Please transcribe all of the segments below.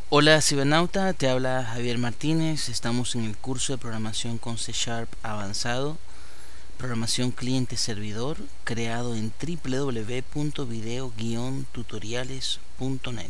Hola cibernauta, te habla Javier Martínez. Estamos en el curso de programación con C# avanzado, programación cliente-servidor, creado en www.video-tutoriales.net.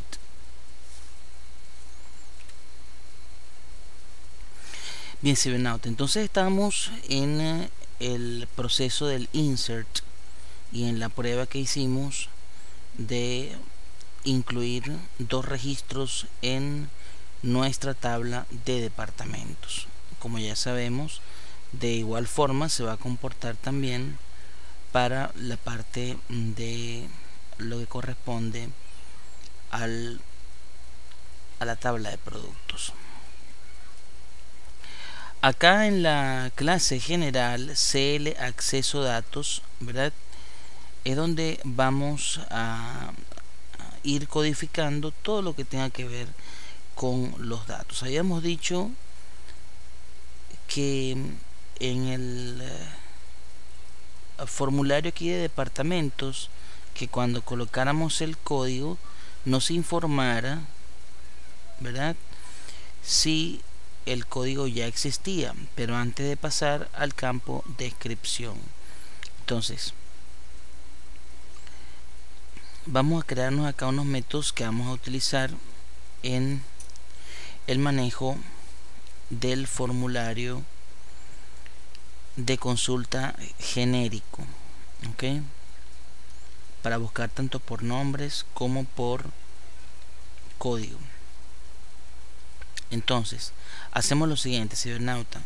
Bien cibernauta, entonces estamos en el proceso del insert y en la prueba que hicimos de incluir dos registros en nuestra tabla de departamentos. Como ya sabemos, de igual forma se va a comportar también para la parte de lo que corresponde a la tabla de productos. Acá en la clase general CL acceso datos, ¿verdad? Es donde vamos a ir codificando todo lo que tenga que ver con los datos. Habíamos dicho que en el formulario aquí de departamentos, que cuando colocáramos el código nos informara, ¿verdad?, si el código ya existía, pero antes de pasar al campo descripción. Entonces vamos a crearnos acá unos métodos que vamos a utilizar en el manejo del formulario de consulta genérico, ¿ok?, para buscar tanto por nombres como por código. Entonces hacemos lo siguiente, cibernauta.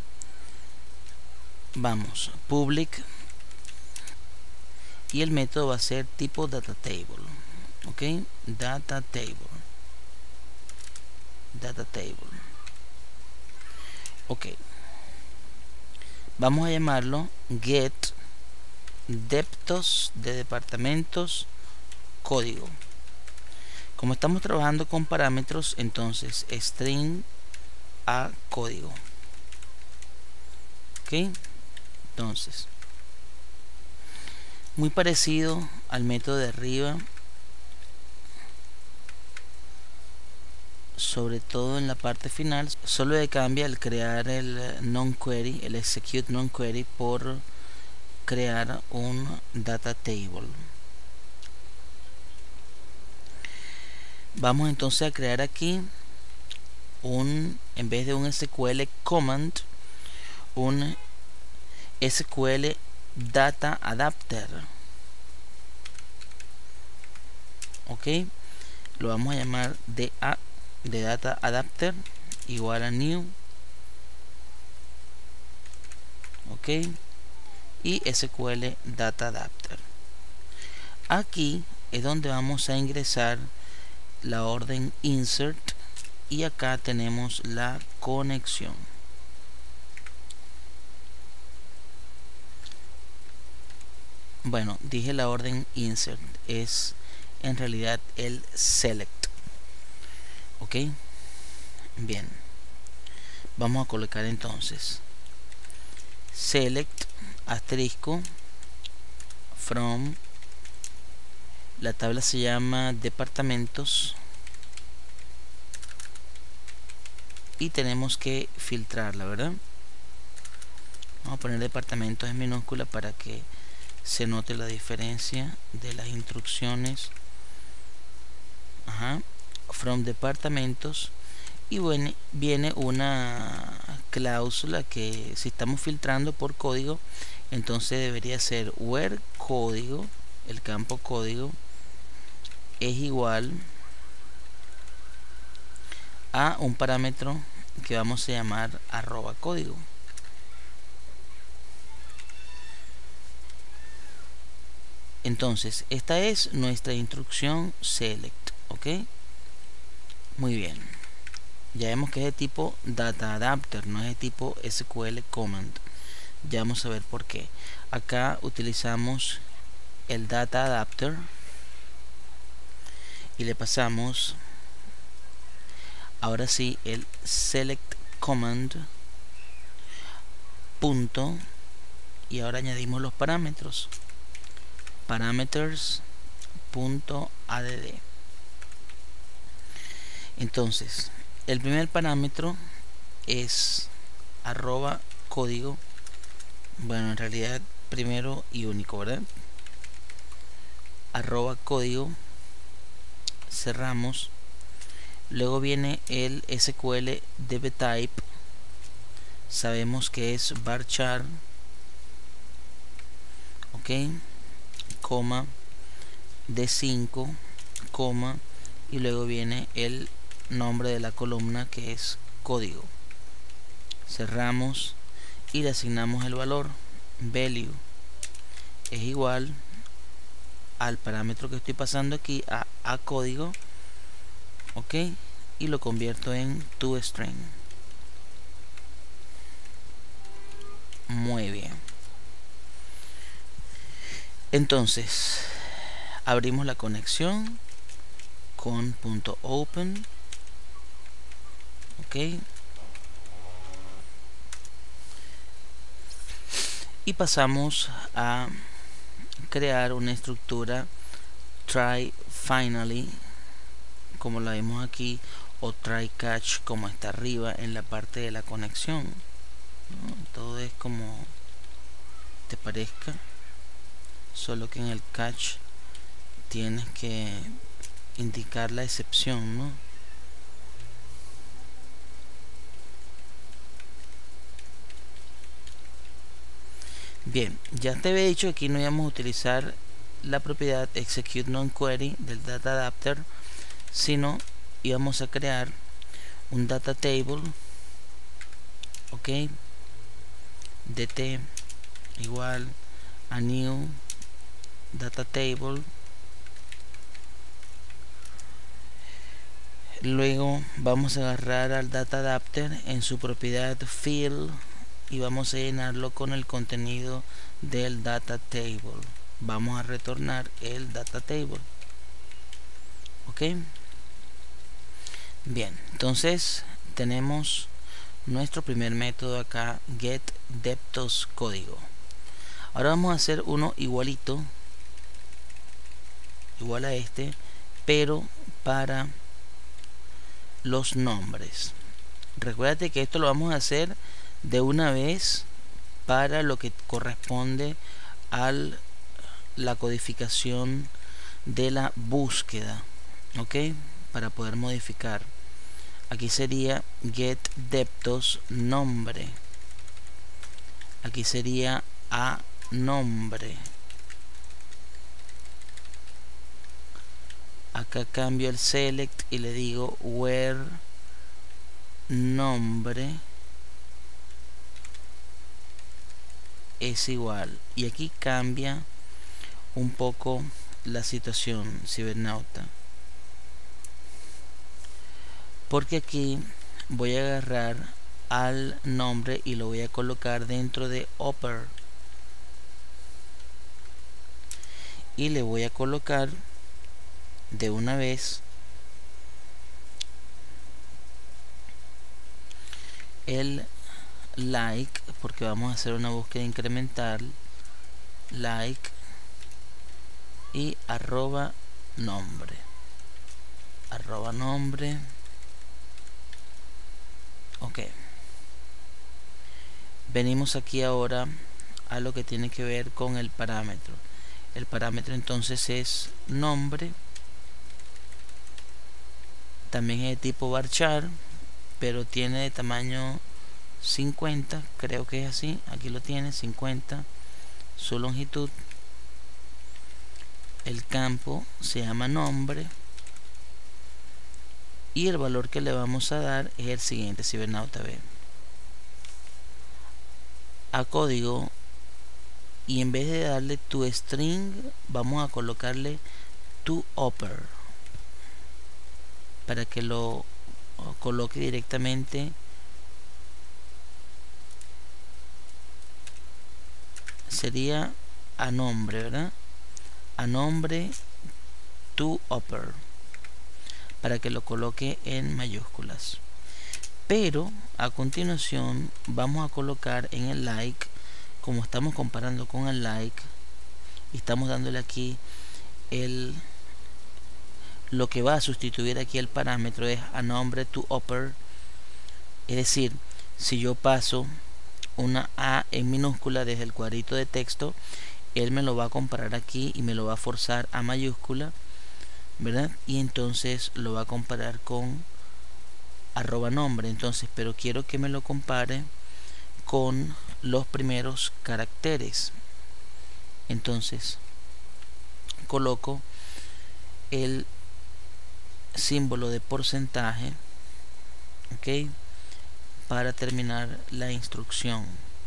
Vamos, public, y el método va a ser tipo data table, ¿ok? Data table, ok. Vamos a llamarlo get depths de departamentos código. Como estamos trabajando con parámetros, entonces string a código, ok. Entonces, muy parecido al método de arriba, sobre todo en la parte final, solo le cambia el crear el non-query, el execute non-query, por crear un data table. Vamos entonces a crear aquí en vez de un SQL command, un SQL data adapter, ok. Lo vamos a llamar de data adapter igual a new, ok, y SQL data adapter. Aquí es donde vamos a ingresar la orden insert y acá tenemos la conexión. Bueno, dije la orden insert, es en realidad el select, ok. Bien, vamos a colocar entonces select asterisco from, la tabla se llama departamentos y tenemos que filtrarla, ¿verdad? Vamos a poner departamentos en minúscula para que se note la diferencia de las instrucciones. From departamentos, y bueno, viene una cláusula que si estamos filtrando por código, entonces debería ser where código, el campo código es igual a un parámetro que vamos a llamar @código. Entonces esta es nuestra instrucción select, ok. Muy bien, ya vemos que es de tipo data adapter, no es de tipo SQL command. Ya vamos a ver por qué. Acá utilizamos el data adapter y le pasamos ahora sí el select command punto, y ahora añadimos los parámetros, parameters.add. Entonces el primer parámetro es @código. Bueno, en realidad primero y único, ¿verdad? @código, cerramos. Luego viene el SQL DBType, sabemos que es varchar, ok, coma, D5, coma, y luego viene el nombre de la columna, que es código. Cerramos y le asignamos el valor value es igual al parámetro que estoy pasando aquí, a código, ok, y lo convierto en toString. Muy bien. Entonces abrimos la conexión con .open, ok, y pasamos a crear una estructura try finally, como la vemos aquí, o try catch, como está arriba en la parte de la conexión, ¿no? Todo es como te parezca, solo que en el catch tienes que indicar la excepción, ¿no? Bien, ya te había dicho que aquí no íbamos a utilizar la propiedad execute non-query del data adapter, sino íbamos a crear un data table, ok, dt igual a new data table. Luego vamos a agarrar al data adapter en su propiedad fill y vamos a llenarlo con el contenido del data table. Vamos a retornar el data table, ok. Bien, entonces tenemos nuestro primer método acá, get deptos código. Ahora vamos a hacer uno igualito, igual a este, pero para los nombres. Recuérdate que esto lo vamos a hacer de una vez para lo que corresponde a la codificación de la búsqueda, ok, para poder modificar. Aquí sería get deptos nombre, aquí sería a nombre, acá cambio el select y le digo where nombre es igual, y aquí cambia un poco la situación, cibernauta, porque aquí voy a agarrar al nombre y lo voy a colocar dentro de upper y le voy a colocar de una vez el like, porque vamos a hacer una búsqueda incremental, like y @nombre, ok. Venimos aquí ahora a lo que tiene que ver con el parámetro. El parámetro entonces es nombre, también es de tipo varchar, pero tiene de tamaño 50, creo que es así, aquí lo tiene, 50 su longitud. El campo se llama nombre y el valor que le vamos a dar es el siguiente, cibernauta B, a código, y en vez de darle toString vamos a colocarle toUpper para que lo coloque directamente. Sería a nombre, ¿verdad? A nombre toUpper, para que lo coloque en mayúsculas. Pero a continuación vamos a colocar en el like, como estamos comparando con el like y estamos dándole aquí lo que va a sustituir aquí el parámetro es a number to upper, es decir, si yo paso una A en minúscula desde el cuadrito de texto, él me lo va a comparar aquí y me lo va a forzar a mayúscula, ¿verdad? Y entonces lo va a comparar con @nombre. Entonces, pero quiero que me lo compare con los primeros caracteres. Entonces coloco el símbolo de porcentaje, ok, para terminar la instrucción.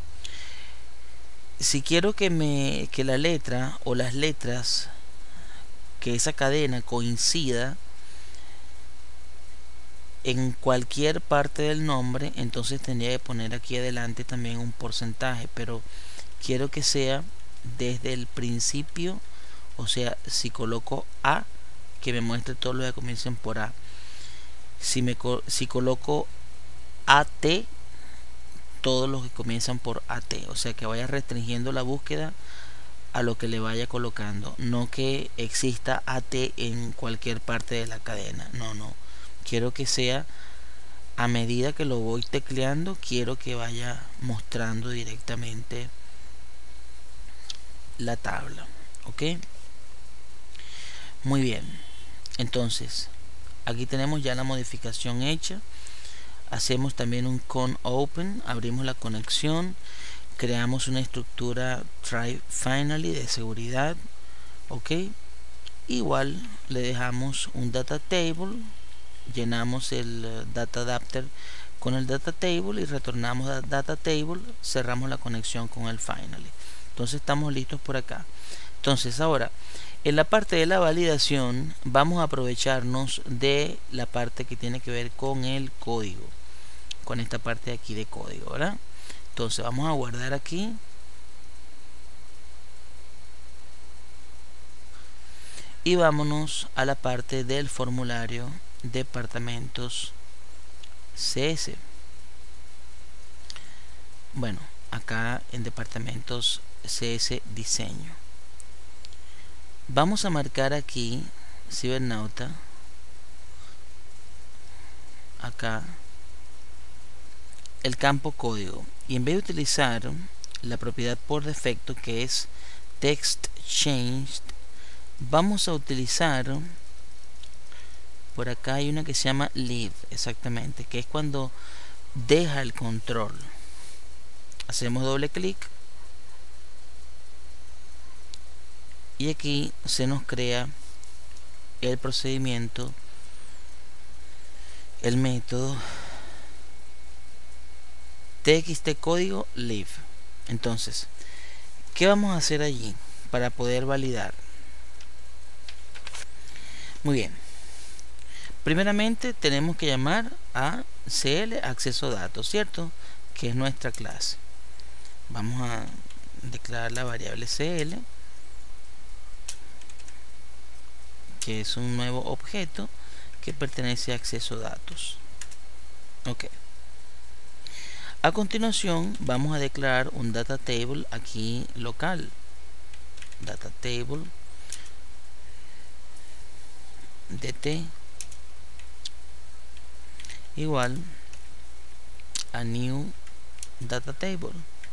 Si quiero que la letra o las letras, que esa cadena coincida en cualquier parte del nombre, entonces tendría que poner aquí adelante también un porcentaje, pero quiero que sea desde el principio. O sea, si coloco A, que me muestre todos los que comiencen por A. Si coloco AT, todos los que comienzan por AT. O sea, que vaya restringiendo la búsqueda a lo que le vaya colocando. No que exista AT en cualquier parte de la cadena. No. Quiero que sea a medida que lo voy tecleando, quiero que vaya mostrando directamente la tabla. ¿Ok? Muy bien. Entonces, aquí tenemos ya la modificación hecha. Hacemos también un con open, abrimos la conexión, creamos una estructura try finally de seguridad, ok. Igual le dejamos un data table, llenamos el data adapter con el data table y retornamos a data table, cerramos la conexión con el finally. Entonces estamos listos por acá. Entonces ahora, en la parte de la validación vamos a aprovecharnos de la parte que tiene que ver con el código, con esta parte de aquí de código, ¿verdad? Entonces vamos a guardar aquí y vámonos a la parte del formulario departamentos CS. Bueno, acá en departamentos CS diseño vamos a marcar aquí cibernauta, acá el campo código, y en vez de utilizar la propiedad por defecto que es text changed, vamos a utilizar, por acá hay una que se llama leave, exactamente, que es cuando deja el control. Hacemos doble clic y aquí se nos crea el procedimiento, el método txt código leave. Entonces, ¿qué vamos a hacer allí para poder validar? Muy bien, primeramente tenemos que llamar a CL acceso datos, ¿cierto? Que es nuestra clase. Vamos a declarar la variable CL, que es un nuevo objeto que pertenece a acceso datos. Ok. A continuación vamos a declarar un data table aquí local. Data table dt igual a new data table.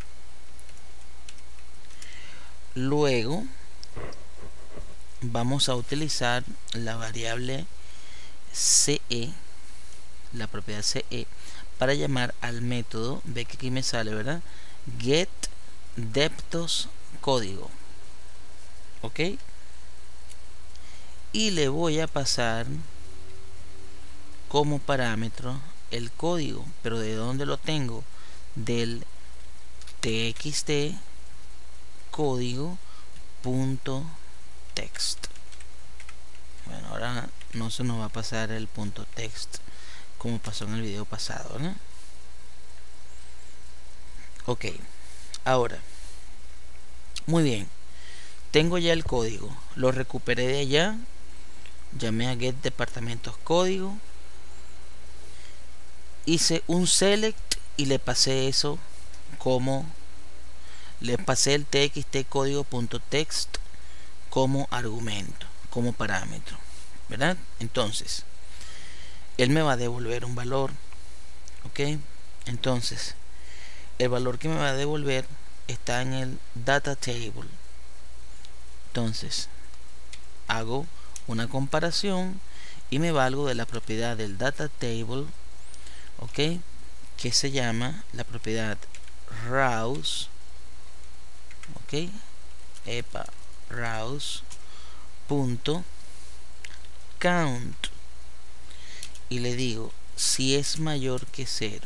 Luego vamos a utilizar la variable CE, la propiedad CE, para llamar al método, ve que aquí me sale, ¿verdad? Get depths código, ok, y le voy a pasar como parámetro el código, pero ¿de dónde lo tengo? Del txt código punto text. Bueno, ahora no se nos va a pasar el punto text como pasó en el video pasado, ¿no? Ok, ahora, muy bien, tengo ya el código, lo recuperé de allá, llamé a get departamentos código, hice un select y le pasé eso como, le pasé el txt código.text como argumento, como parámetro. ¿verdad? Entonces él me va a devolver un valor, ok. Entonces el valor que me va a devolver está en el data table. Entonces hago una comparación y me valgo de la propiedad del data table, ok, que se llama la propiedad rows, ok, rows punto count, y le digo si es mayor que 0,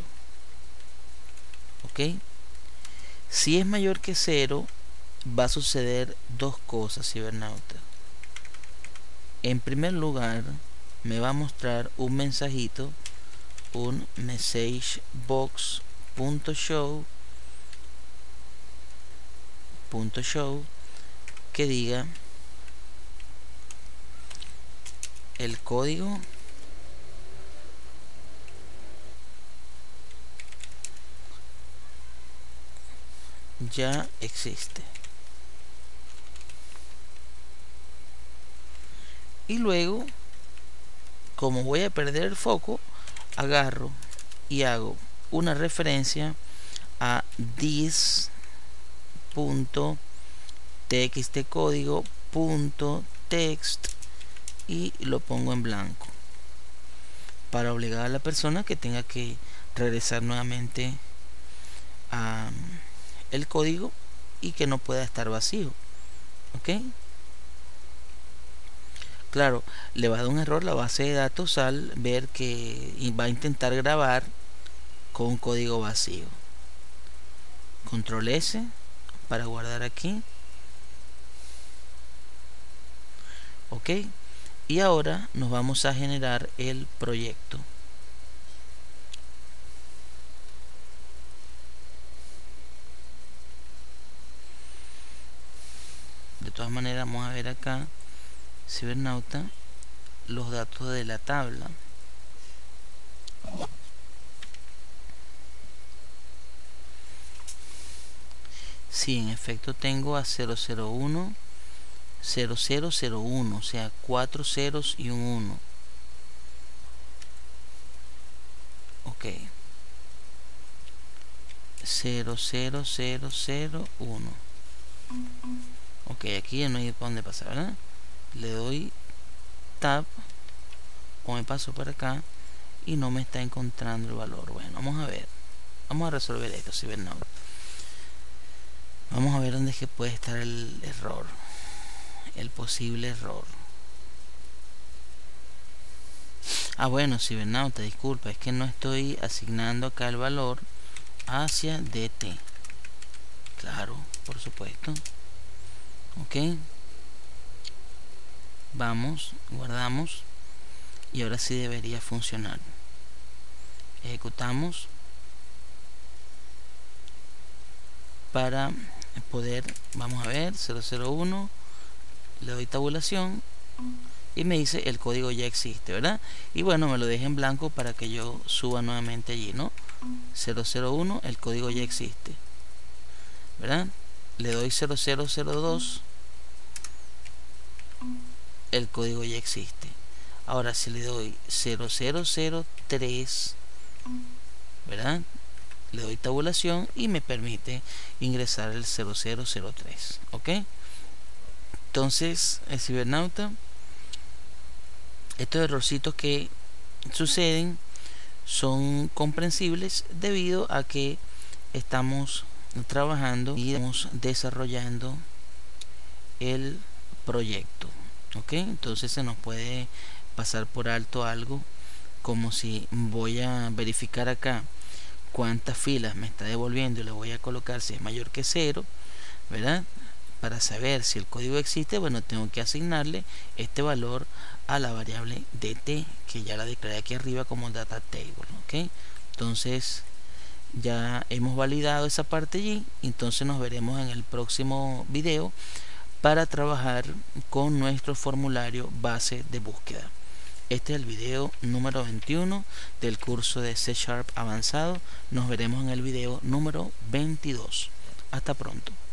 ok. Si es mayor que 0 va a suceder dos cosas, cibernauta. En primer lugar me va a mostrar un mensajito, un message box.show que diga el código ya existe. Y luego, como voy a perder el foco, agarro y hago una referencia a this.txtcódigo.text y lo pongo en blanco para obligar a la persona que tenga que regresar nuevamente a el código y que no pueda estar vacío, ok. Claro, le va a dar un error la base de datos al ver que va a intentar grabar con un código vacío. Control S para guardar aquí, ok. Y ahora nos vamos a generar el proyecto. De todas maneras vamos a ver acá, cibernauta, los datos de la tabla. Sí, en efecto tengo a 001 0001, o sea 4 ceros y un 1, ok. 00001, ok. Aquí ya no hay para dónde pasar, ¿verdad? Le doy tab o me paso para acá y no me está encontrando el valor. Bueno, vamos a ver, vamos a resolver esto, cibernauta. Vamos a ver dónde es que puede estar el error, el posible error. Ah, bueno, cibernauta, disculpa, es que no estoy asignando acá el valor hacia dt. Claro, por supuesto. Ok. Vamos, guardamos y ahora sí debería funcionar. Ejecutamos para poder, vamos a ver, 001, le doy tabulación y me dice el código ya existe, ¿verdad? Y bueno, me lo deja en blanco para que yo suba nuevamente allí, ¿no? 001, el código ya existe, ¿verdad? Le doy 0002, el código ya existe. Ahora si le doy 0003, ¿verdad? Le doy tabulación y me permite ingresar el 0003, ¿ok? Entonces, el cibernauta, estos errorcitos que suceden son comprensibles debido a que estamos trabajando y estamos desarrollando el proyecto, ok. Entonces se nos puede pasar por alto algo, como si voy a verificar acá cuántas filas me está devolviendo y le voy a colocar si es mayor que 0, ¿verdad? Para saber si el código existe, bueno, tengo que asignarle este valor a la variable dt, que ya la declaré aquí arriba como data table, ¿ok? Entonces ya hemos validado esa parte allí. Entonces nos veremos en el próximo video para trabajar con nuestro formulario base de búsqueda. Este es el video número 21 del curso de C# avanzado. Nos veremos en el video número 22. Hasta pronto.